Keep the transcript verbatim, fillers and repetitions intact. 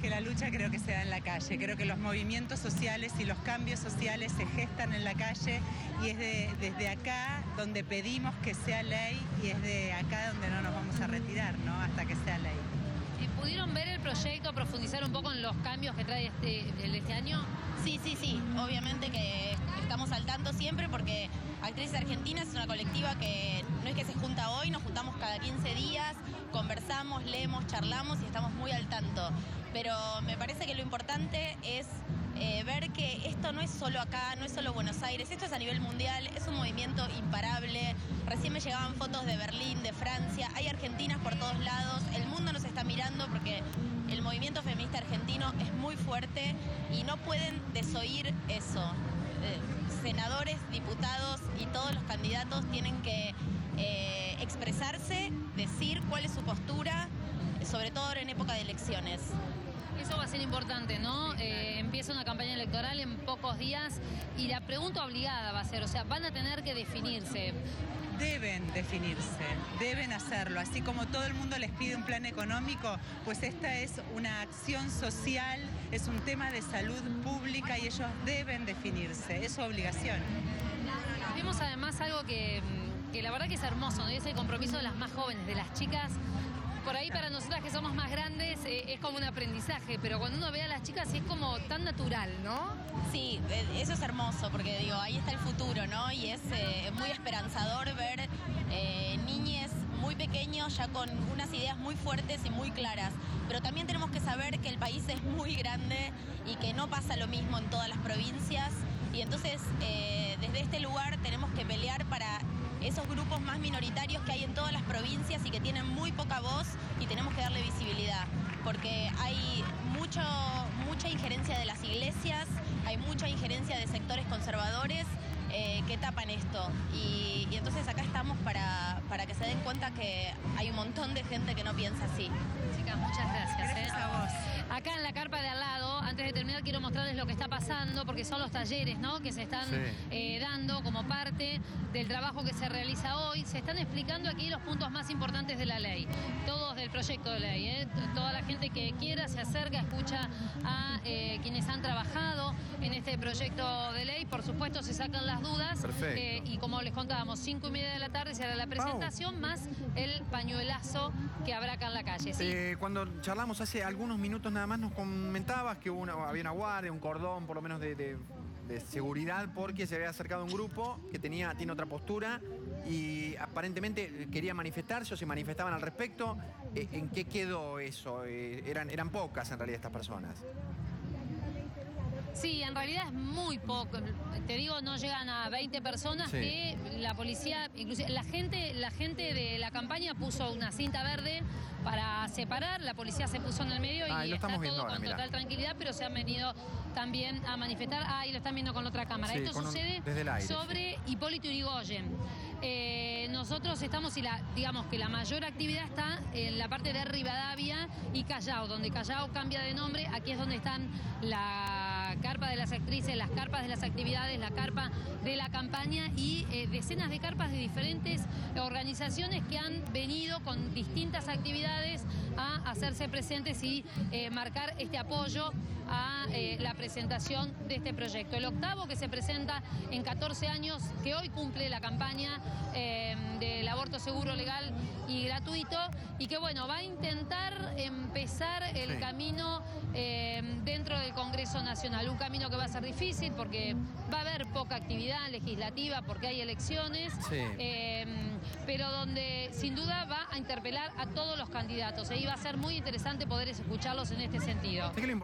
que la lucha creo que se da en la calle. Creo que los movimientos sociales y los cambios sociales se gestan en la calle y es de, desde acá donde pedimos que sea ley y es de acá donde no nos vamos a retirar, ¿no? Hasta que sea ley. ¿Pudieron ver el proyecto, profundizar un poco en los cambios que trae este, el de este año? Sí, sí, sí. Obviamente que estamos al tanto siempre porque Actrices Argentinas es una colectiva que no es que se junta hoy, nos juntamos cada quince días, conversamos, leemos, charlamos y estamos muy al tanto. Pero me parece que lo importante es eh, ver que esto no es solo acá, no es solo Buenos Aires, esto es a nivel mundial, es un movimiento imparable. Recién me llegaban fotos de Berlín, de Francia, hay argentinas por todos lados, el mundo nos está mirando porque el movimiento feminista argentino es muy fuerte y no pueden desoír eso. Eh, senadores, diputados y todos los candidatos tienen que eh, expresarse, decir cuál es su postura, sobre todo ahora en época de elecciones. Eso va a ser importante, ¿no? Eh, empieza una campaña electoral en pocos días y la pregunta obligada va a ser, o sea, van a tener que definirse. Deben definirse, deben hacerlo. Así como todo el mundo les pide un plan económico, pues esta es una acción social, es un tema de salud pública y ellos deben definirse, es su obligación. Vemos además algo que, que la verdad que es hermoso, ¿no? Y es el compromiso de las más jóvenes, de las chicas. Por ahí para nosotras que somos más grandes eh, es como un aprendizaje, pero cuando uno ve a las chicas es como tan natural, ¿no? Sí, eso es hermoso, porque digo, ahí está el futuro, ¿no? Y es eh, muy esperanzador ver eh, niñes muy pequeños ya con unas ideas muy fuertes y muy claras. Pero también tenemos que saber que el país es muy grande y que no pasa lo mismo en todas las provincias. Y entonces, eh, desde este lugar tenemos que pelear para esos grupos más minoritarios que hay en todas las provincias y que tienen muy poca voz y tenemos que darle visibilidad. Porque hay mucho, mucha injerencia de las iglesias, hay mucha injerencia de sectores conservadores eh, que tapan esto. Y, y entonces acá estamos para, para que se den cuenta que hay un montón de gente que no piensa así. Chicas, muchas gracias. Gracias ¿eh? a vos. Acá en la carpa de al lado, antes de terminar quiero mostrarles lo que está pasando, porque son los talleres, ¿no?, que se están sí. eh, dando como parte del trabajo que se realiza hoy. Se están explicando aquí los puntos más importantes de la ley, todos del proyecto de ley, ¿eh? Toda la gente que quiera se acerca, escucha a eh, quienes han trabajado en este proyecto de ley. Por supuesto se sacan las dudas. Perfecto. Eh, y como les contábamos, cinco y media de la tarde será la presentación, más el pañuelazo que habrá acá en la calle. ¿Sí? Eh, cuando charlamos hace algunos minutos nada más nos comentabas que hubo una, había una guardia, un cordón por lo menos de, de, de seguridad porque se había acercado un grupo que tenía, tiene otra postura y aparentemente quería manifestarse o se manifestaban al respecto. Eh, ¿En qué quedó eso? Eh, eran, eran pocas en realidad estas personas. Sí, en realidad es muy poco. Te digo, no llegan a veinte personas. Sí. Que la policía, inclusive la gente, la gente de la campaña puso una cinta verde para separar. La policía se puso en el medio ah, y, y está todo ahora, con mirá. total tranquilidad, pero se han venido también a manifestar. Ah, y lo están viendo con la otra cámara. Sí, Esto sucede un, desde el aire, sobre sí. Hipólito Yrigoyen. Eh, nosotros estamos, y la, digamos que la mayor actividad está en la parte de Rivadavia y Callao, donde Callao cambia de nombre. Aquí es donde están la carpa de las actrices, las carpas de las actividades, la carpa de la campaña y eh, decenas de carpas de diferentes organizaciones que han venido con distintas actividades a hacerse presentes y eh, marcar este apoyo a eh, la presentación de este proyecto. El octavo que se presenta en catorce años, que hoy cumple la campaña eh, del aborto seguro, legal y gratuito, y que bueno, va a intentar empezar el sí. camino eh, dentro del Congreso Nacional. Un camino que va a ser difícil porque va a haber poca actividad legislativa porque hay elecciones, sí. eh, pero donde sin duda va a interpelar a todos los candidatos. Y va a ser muy interesante poder escucharlos en este sentido.